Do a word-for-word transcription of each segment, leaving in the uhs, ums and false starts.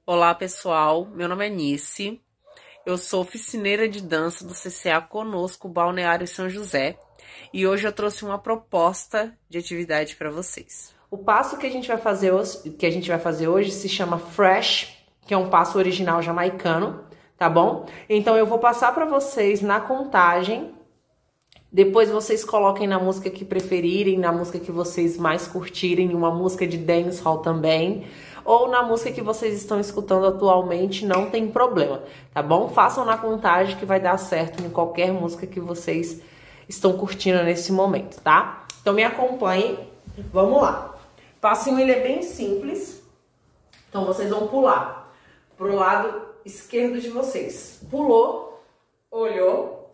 Olá, pessoal. Meu nome é Nice. Eu sou oficineira de dança do C C A Conosco Balneário São José. E hoje eu trouxe uma proposta de atividade para vocês. O passo que a gente vai fazer hoje, que a gente vai fazer hoje se chama Fresh, que é um passo original jamaicano, tá bom? Então eu vou passar para vocês na contagem. Depois vocês coloquem na música que preferirem, na música que vocês mais curtirem, uma música de dancehall também, ou na música que vocês estão escutando atualmente, não tem problema, tá bom? Façam na contagem que vai dar certo em qualquer música que vocês estão curtindo nesse momento, tá? Então me acompanhem, vamos lá. O passinho ele é bem simples, então vocês vão pular pro lado esquerdo de vocês. Pulou, olhou,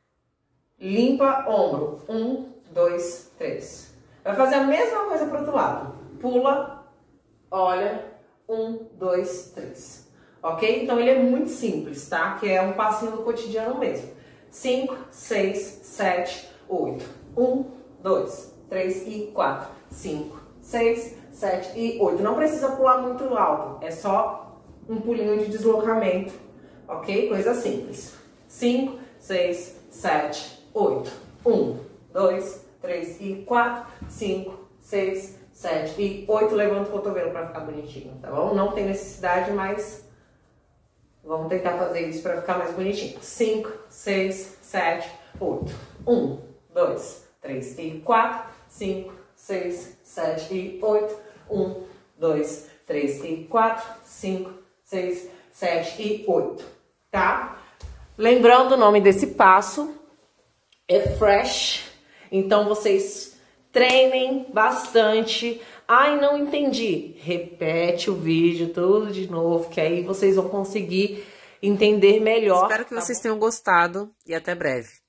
limpa ombro. Um, dois, três. Vai fazer a mesma coisa pro outro lado. Pula, olha. Um, dois, três. Ok? Então ele é muito simples, tá? Que é um passinho do cotidiano mesmo. Cinco, seis, sete, oito. Um, dois, três e quatro. Cinco, seis, sete e oito. Não precisa pular muito alto. É só um pulinho de deslocamento. Ok? Coisa simples. Cinco, seis, sete, oito. Um, dois, três e quatro. Cinco, seis, sete e oito. Levanta o cotovelo para ficar bonitinho, tá bom? Não tem necessidade, mas vamos tentar fazer isso para ficar mais bonitinho. Cinco, seis, sete, oito. Um, dois, três e quatro. Cinco, seis, sete e oito. Um, dois, três e quatro. Cinco, seis, sete e oito. Tá? Lembrando o nome desse passo é Fresh. Então vocês treinem bastante. Ai, não entendi. Repete o vídeo tudo de novo, que aí vocês vão conseguir entender melhor. Espero que vocês tenham gostado e até breve.